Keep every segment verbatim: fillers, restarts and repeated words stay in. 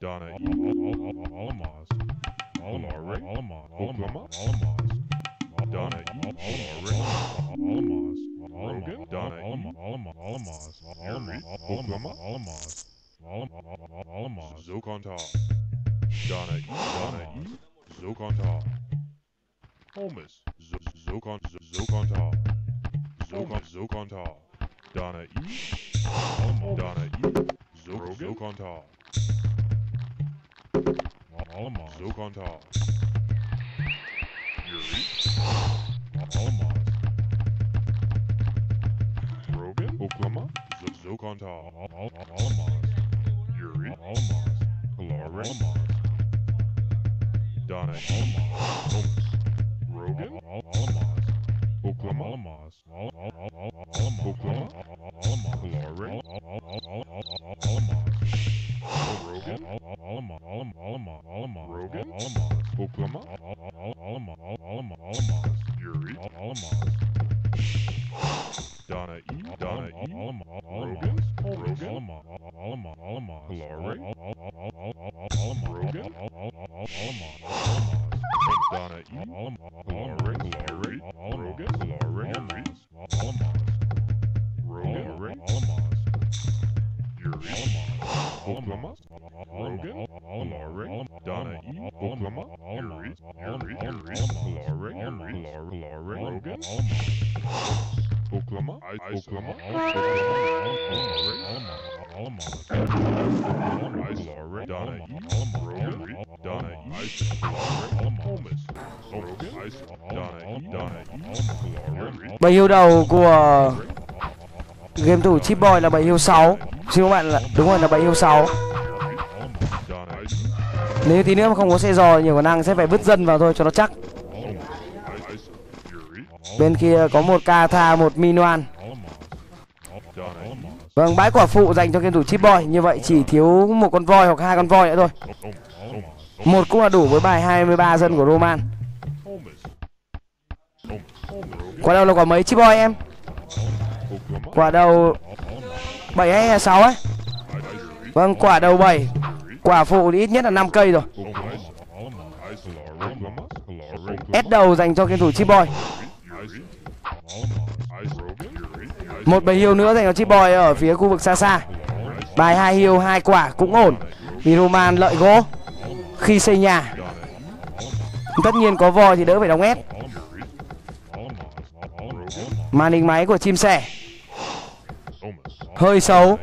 Donna E. Alamos. Alare. Oklahoma. Donna E. Alamos. Rogan. Donna E. Erie. Oklahoma. Zokonta. Donna E. Donna E. Zokonta. Holmes. Zokon. Zokonta. Zokon. Zokonta. Donna E. Donna E. Zokonta. Alamos. Zokonta. Erie. Alamos. Rogan. Oklahoma. Zokonta. Alamos. Erie. Alamos. Alare. Donna E. Holmes. Rogan. Alamos. Oklahoma. Alamos. Oklahoma. Alare. Rogan. Rogan. Oklahoma. Erie. Donna E. Donna E. Rogan. Rogan. Alare. Rogan. Donna E. Alare. Alare. Rogan. Alare. Erie. Rogan. Erie. Oklahoma. Rogan. Alare. Donna E. Oklahoma. Erie. Erie. Erie. Alare. Erie. Alare. Rogan. Oklahoma. Oklahoma. Alare. Donna E. Rogan. Donna E. Holmes. Rogan. Donna E. Donna E. Alare. Bầy hiêu đầu của game thủ Chip Boy là bầy hiêu sáu. Xin các bạn là đúng rồi, là bầy hiêu sáu. Nếu tí nữa mà không có xe giò nhiều khả năng sẽ phải vứt dân vào thôi cho nó chắc. Bên kia có một Katha, một Minoan. Vâng, bãi quả phụ dành cho game thủ Chip Boy. Như vậy chỉ thiếu một con voi hoặc hai con voi nữa thôi. Một cũng là đủ với bài hai mươi ba dân của Roman. Quả đầu là quả mấy Chip Boy em? Quả đầu bảy hay sáu ấy? Vâng, quả đầu bảy. Quả phụ thì ít nhất là năm cây rồi. S đầu dành cho game thủ Chip Boy. Một bầy hiêu nữa dành cho Chip Boy ở phía khu vực xa xa. Bài hai hiêu hai quả cũng ổn vì Roman lợi gỗ khi xây nhà. Tất nhiên có voi thì đỡ phải đóng ép. Màn hình máy của chim sẻ hơi xấu.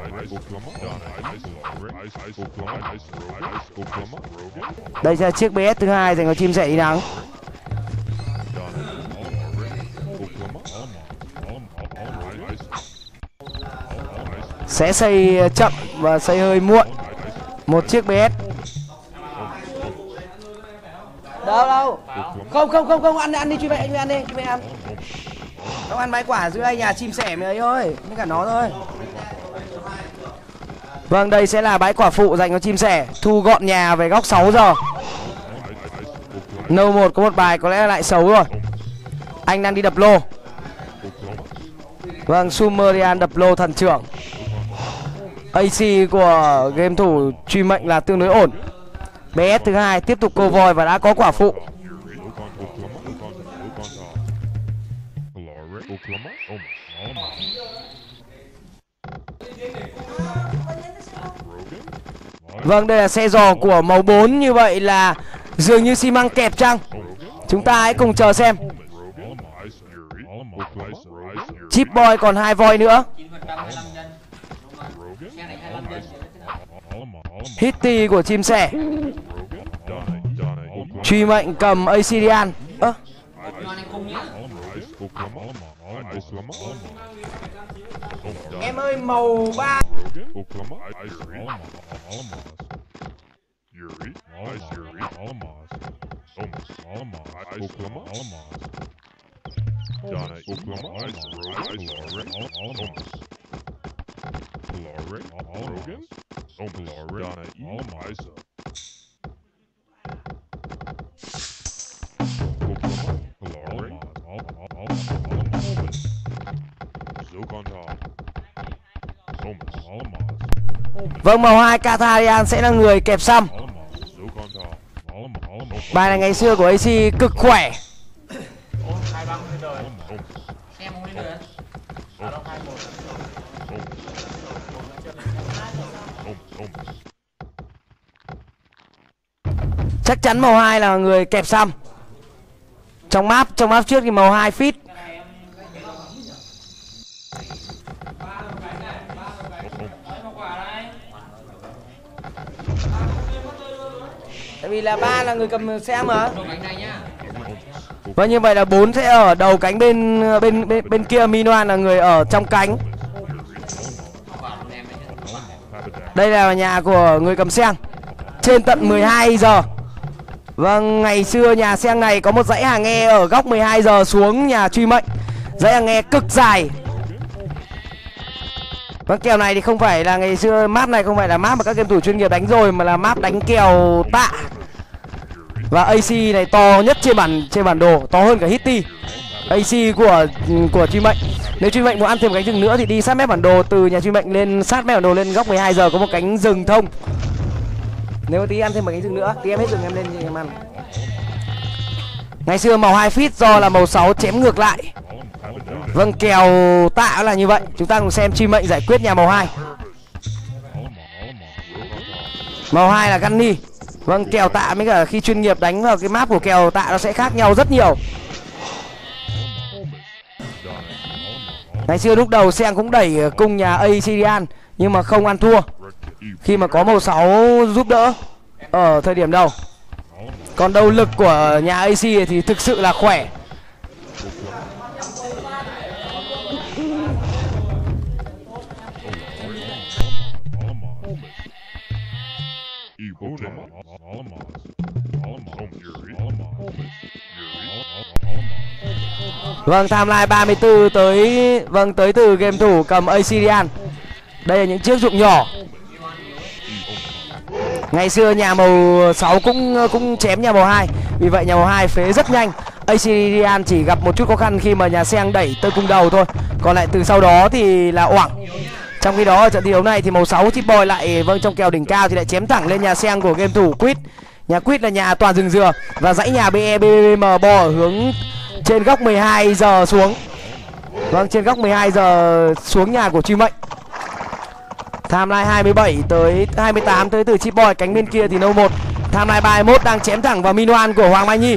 Đây là chiếc bê ét thứ hai dành cho chim sẻ đi nắng. Sẽ xây chậm và xây hơi muộn. Một chiếc bê ét. Đâu đâu. Không không không không ăn ăn đi, truy về anh ăn đi, truy về ăn. Không ăn bãi quả dưới đây nhà chim sẻ mới ấy thôi, với cả nó thôi. Vâng, đây sẽ là bãi quả phụ dành cho chim sẻ. Thu gọn nhà về góc sáu giờ. No một có một bài có lẽ lại xấu rồi. Anh đang đi đập lô. Vâng, Sumerian đập lô thần trưởng. a xê của game thủ truy mệnh là tương đối ổn. bê ét thứ hai tiếp tục câu voi và đã có quả phụ. Vâng, đây là xe giò của màu bốn. Như vậy là dường như xi măng kẹp chăng? Chúng ta hãy cùng chờ xem. Chip Boy còn hai voi nữa. Hitty của chim sẻ. Truy mệnh cầm Assyrian. Ơ em ơi, màu ba. Vâng, màu hai Katharian sẽ là người kẹp xăm. Bài này ngày xưa của a xê cực khỏe. Chắc chắn màu hai là người kẹp xăm. Trong map, trong map trước thì màu hai fit. Tại vì là ba là người cầm xe mà. Vâng, như vậy là bốn sẽ ở đầu cánh bên bên bên, bên kia, Minoan là người ở trong cánh. Đây là nhà của người cầm xeng. Trên tận mười hai giờ. Vâng, ngày xưa nhà xeng này có một dãy hàng nghe ở góc mười hai giờ xuống nhà truy mệnh. Dãy hàng nghe cực dài. Vâng, kèo này thì không phải là ngày xưa, map này không phải là map mà các game thủ chuyên nghiệp đánh rồi, mà là map đánh kèo tạ. Và a xê này to nhất trên bản trên bản đồ, to hơn cả Hitty. a xê của của truy mệnh. Nếu truy mệnh muốn ăn thêm cánh rừng nữa thì đi sát mép bản đồ, từ nhà truy mệnh lên sát mép bản đồ lên góc mười hai giờ có một cánh rừng thông. Nếu tí ăn thêm một cánh rừng nữa, tí em hết rừng em lên thì em ăn. Ngày xưa màu hai fit do là màu sáu chém ngược lại. Vâng, kèo tạ là như vậy. Chúng ta cùng xem truy mệnh giải quyết nhà màu hai. Màu hai là Gunny. Vâng, kèo tạ với cả khi chuyên nghiệp đánh vào cái map của kèo tạ nó sẽ khác nhau rất nhiều. Ngày xưa lúc đầu Seng cũng đẩy cung nhà Asian nhưng mà không ăn thua khi mà có màu sáu giúp đỡ ở thời điểm đầu. Còn đầu lực của nhà a xê thì thực sự là khỏe. Vâng, timeline ba mươi tư tới, vâng, tới từ game thủ cầm Asian. Đây là những chiếc dụng nhỏ. Ngày xưa nhà màu sáu cũng cũng chém nhà màu hai, vì vậy nhà màu hai phế rất nhanh. Asian chỉ gặp một chút khó khăn khi mà nhà Seng đẩy tới cung đầu thôi, còn lại từ sau đó thì là oảng. Trong khi đó ở trận thi đấu này thì màu sáu Chip Boy lại, vâng, trong kèo đỉnh cao thì lại chém thẳng lên nhà Seng của game thủ Quýt. Nhà Quýt là nhà toàn rừng dừa và dãy nhà bê e bê bê em bo ở hướng trên góc mười hai giờ xuống. Vâng, trên góc mười hai giờ xuống nhà của truy mệnh. Timeline hai mươi bảy tới hai mươi tám tới từ Chip Boy, cánh bên kia thì nâu một. Timeline ba mươi mốt đang chém thẳng vào Minoan của Hoàng Mai Nhi.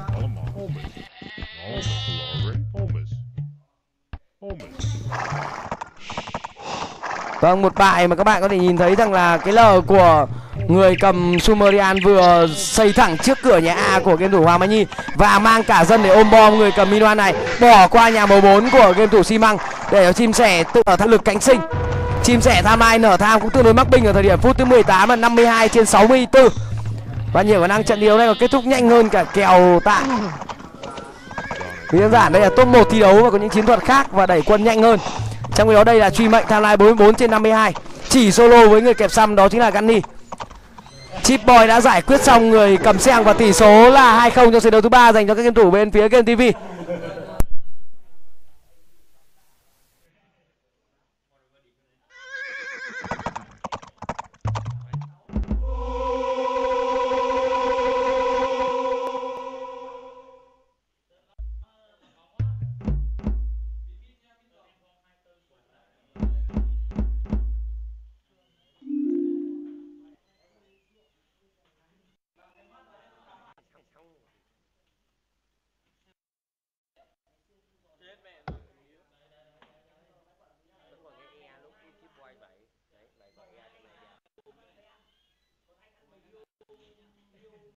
Vâng, một bài mà các bạn có thể nhìn thấy rằng là cái lờ của người cầm Sumerian vừa xây thẳng trước cửa nhà A của game thủ Hoàng Mai Nhi và mang cả dân để ôm bom người cầm Minoan này, bỏ qua nhà màu bốn của game thủ xi măng để cho chim sẻ tự ở thang lực cánh sinh. Chim sẻ tham hai nở tham cũng tương đối mắc binh ở thời điểm phút thứ mười tám là năm mươi hai trên sáu mươi tư. Và nhiều khả năng trận đấu này còn kết thúc nhanh hơn cả kèo tạ. Vì đơn giản đây là top một thi đấu và có những chiến thuật khác và đẩy quân nhanh hơn. Trong khi đó đây là truy mệnh timeline bốn mươi bốn trên năm mươi hai, chỉ solo với người kẹp xăm đó chính là Gunny. Chip Boy đã giải quyết xong người cầm Seng và tỷ số là hai không cho trận đấu thứ ba dành cho các game thủ bên phía Game ti vi.